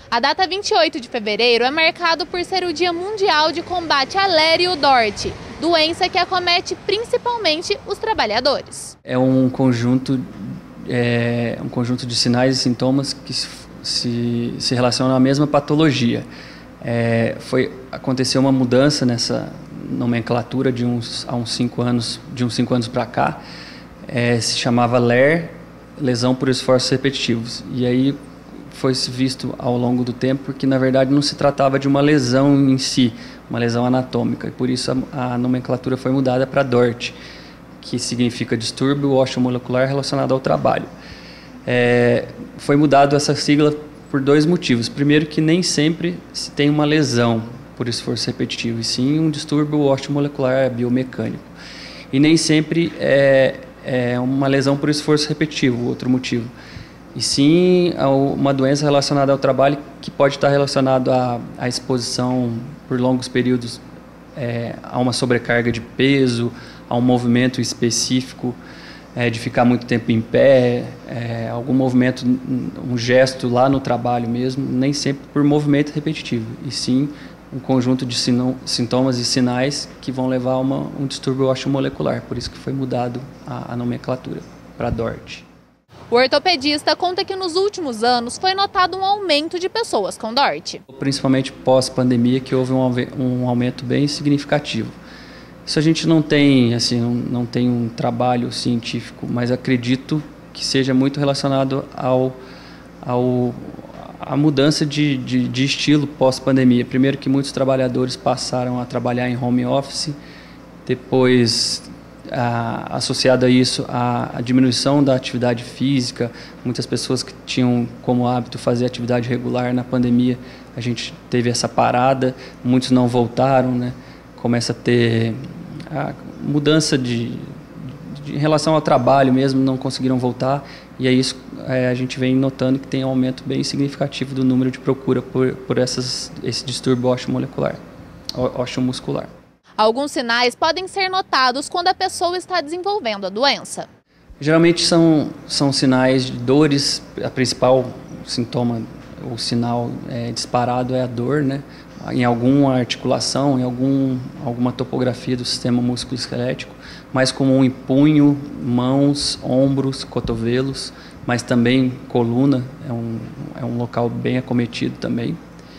A data 28 de fevereiro é marcado por ser o Dia Mundial de Combate à Leri-Odorte, doença que acomete principalmente os trabalhadores. É um conjunto de sinais e sintomas que se relacionam à mesma patologia. Aconteceu uma mudança nessa nomenclatura de uns 5 anos para cá. Se chamava LER, lesão por esforços repetitivos. E aí foi visto ao longo do tempo porque, na verdade, não se tratava de uma lesão em si, uma lesão anatômica. E por isso a nomenclatura foi mudada para DORT, que significa distúrbio osteomolecular relacionado ao trabalho. Foi mudado essa sigla por 2 motivos. Primeiro, que nem sempre se tem uma lesão por esforço repetitivo, e sim um distúrbio osteomolecular biomecânico. E nem sempre é uma lesão por esforço repetitivo, outro motivo. E sim uma doença relacionada ao trabalho que pode estar relacionado à exposição por longos períodos a uma sobrecarga de peso, a um movimento específico, de ficar muito tempo em pé, algum movimento, um gesto lá no trabalho mesmo, nem sempre por movimento repetitivo, e sim um conjunto de sintomas e sinais que vão levar a um distúrbio osteomolecular. Por isso que foi mudado a nomenclatura para DORT. O ortopedista conta que nos últimos anos foi notado um aumento de pessoas com DORT. Principalmente pós-pandemia, que houve um aumento bem significativo. Isso a gente não tem um trabalho científico, mas acredito que seja muito relacionado à mudança de estilo pós-pandemia. Primeiro, que muitos trabalhadores passaram a trabalhar em home office, depois associado a isso a diminuição da atividade física. Muitas pessoas que tinham como hábito fazer atividade regular na pandemia, a gente teve essa parada, muitos não voltaram, né? Começa a ter a mudança em relação ao trabalho mesmo, não conseguiram voltar, e é isso a gente vem notando que tem um aumento bem significativo do número de procura por esse distúrbio osteomuscular. Alguns sinais podem ser notados quando a pessoa está desenvolvendo a doença. Geralmente são sinais de dores. A principal sintoma, o sinal disparado é a dor, né? Em alguma articulação, em alguma topografia do sistema músculo-esquelético, mais comum em punho, mãos, ombros, cotovelos, mas também coluna, é um local bem acometido também.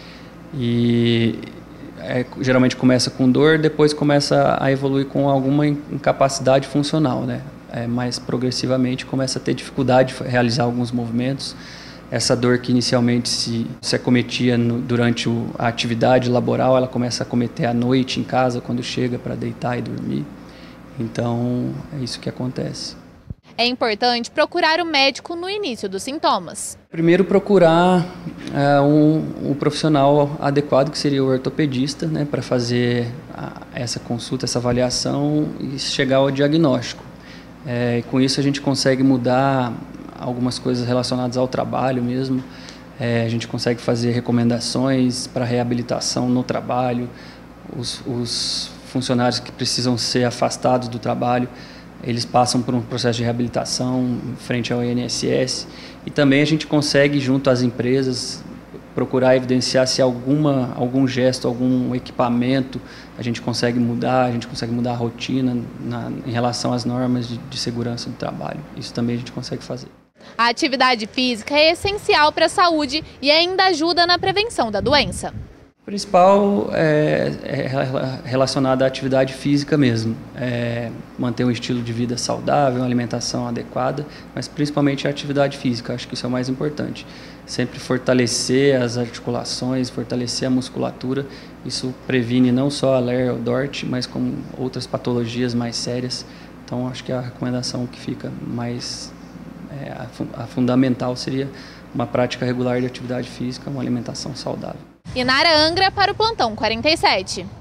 E geralmente começa com dor, depois começa a evoluir com alguma incapacidade funcional, né? Mais progressivamente começa a ter dificuldade de realizar alguns movimentos. Essa dor que inicialmente se acometia durante a atividade laboral, ela começa a acometer à noite em casa, quando chega para deitar e dormir. Então, é isso que acontece. É importante procurar o médico no início dos sintomas. Primeiro, procurar um profissional adequado, que seria o ortopedista, né, para fazer essa consulta, essa avaliação e chegar ao diagnóstico. E com isso a gente consegue mudar algumas coisas relacionadas ao trabalho mesmo. A gente consegue fazer recomendações para reabilitação no trabalho. Os funcionários que precisam ser afastados do trabalho, eles passam por um processo de reabilitação frente ao INSS. E também a gente consegue, junto às empresas, procurar evidenciar se algum gesto, algum equipamento a gente consegue mudar a rotina em relação às normas de segurança do trabalho. Isso também a gente consegue fazer. A atividade física é essencial para a saúde e ainda ajuda na prevenção da doença. O principal é relacionado à atividade física mesmo, manter um estilo de vida saudável, uma alimentação adequada, mas principalmente a atividade física, acho que isso é o mais importante. Sempre fortalecer as articulações, fortalecer a musculatura, isso previne não só a LER ou DORT, mas como outras patologias mais sérias. Então acho que a recomendação que fica mais a fundamental seria uma prática regular de atividade física, uma alimentação saudável. Inara Angra para o Plantão 47.